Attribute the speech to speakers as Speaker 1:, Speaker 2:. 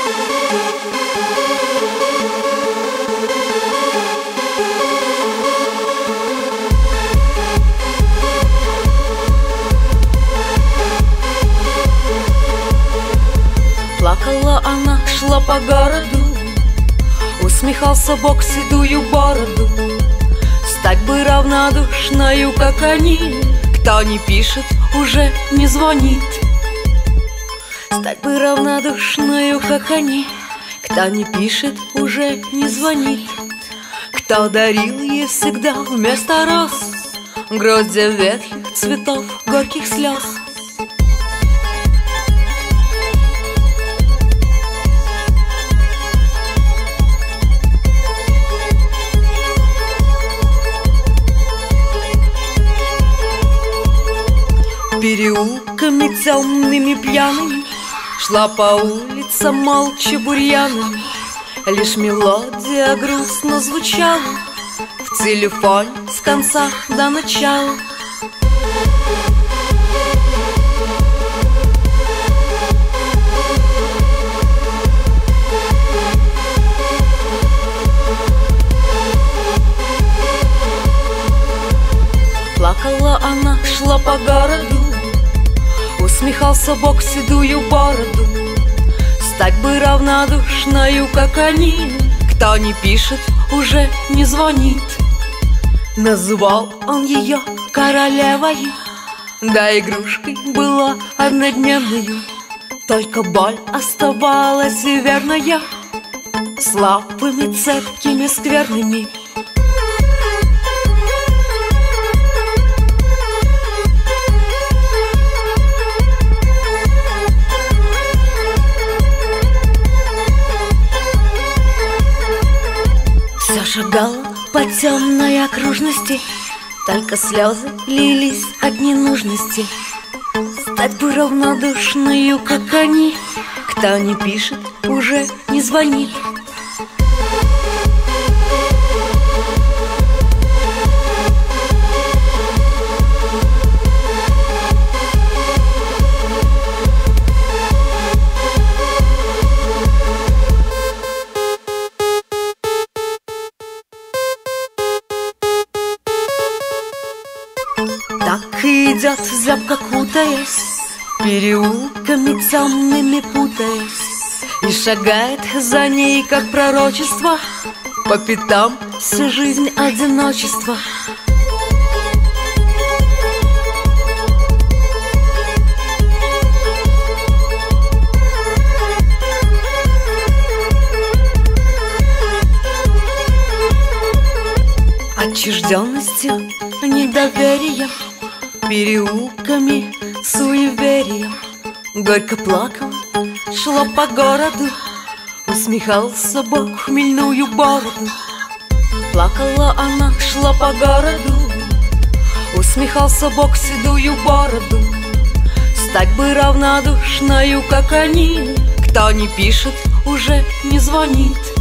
Speaker 1: Плакала она, шла по городу, усмехался Бог седую бороду. Стать бы равнодушною, как они, кто не пишет, уже не звонит. Стать бы равнодушною, как они, кто не пишет, уже не звонит. Кто дарил ей всегда вместо роз гроздья ветхих цветов, горьких слез. Переулками темными пьяными шла по улицам молча бурьянами. Лишь мелодия грустно звучала в телефоне с конца до начала. Плакала она, шла по городу, усмехался Бог седую бороду. Стать бы равнодушною, как они, кто не пишет, уже не звонит. Называл он ее королевой, да игрушкой была однодневною. Только боль оставалась верная, слабыми, цепкими, скверными. Все шагала по темной окружности, только слезы лились от ненужности. Стать бы равнодушною, как они, кто не пишет, уже не звонит. Так и идет, зябко кутаясь, переулками темными путаясь, и шагает за ней, как пророчество, по пятам всю жизнь одиночества. Отчужденностью, недоверием, переулками, суеверием горько плакал, шла по городу, усмехался Бог в хмельную бороду. Плакала она, шла по городу, усмехался Бог седую бороду. Стать бы равнодушною, как они, кто не пишет, уже не звонит.